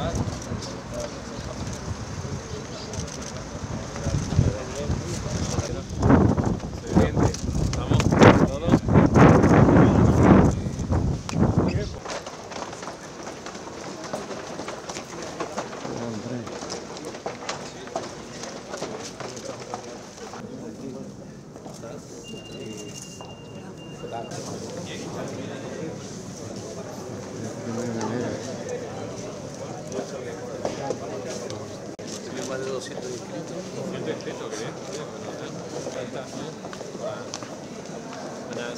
Más de 200 inscritos. 200 inscritos, qué bien. Ahí está, ¿no? Buenas.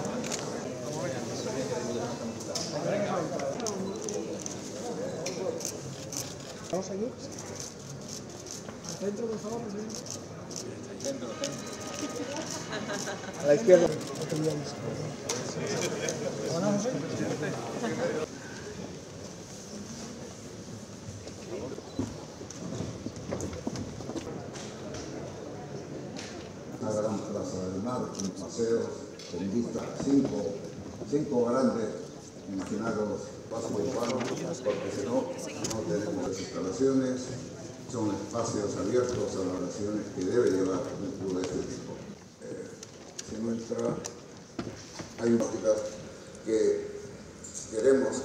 ¿Vamos aquí? Al centro, por favor, presidente. Centro. A la izquierda. Hola, José. Una gran plaza del mar, con paseos, con vistas, cinco grandes, imaginaros, pasos urbanos, porque si no, no tenemos las instalaciones, son espacios abiertos a las oraciones que debe llevar un club de este tipo. Se muestra, hay músicas que queremos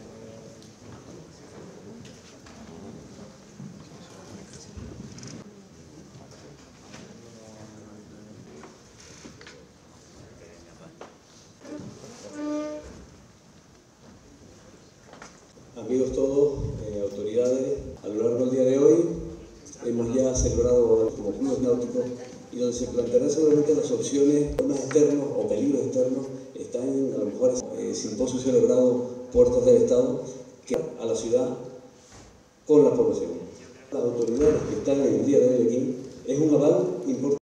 Amigos todos, autoridades, a lo largo del día de hoy hemos ya celebrado como clubes náuticos y donde se plantearán seguramente las opciones, problemas externos o peligros externos, están a lo mejor simposio celebrado Puertos del Estado que a la ciudad con la población. Las autoridades que están en el día de hoy aquí es un aval importante.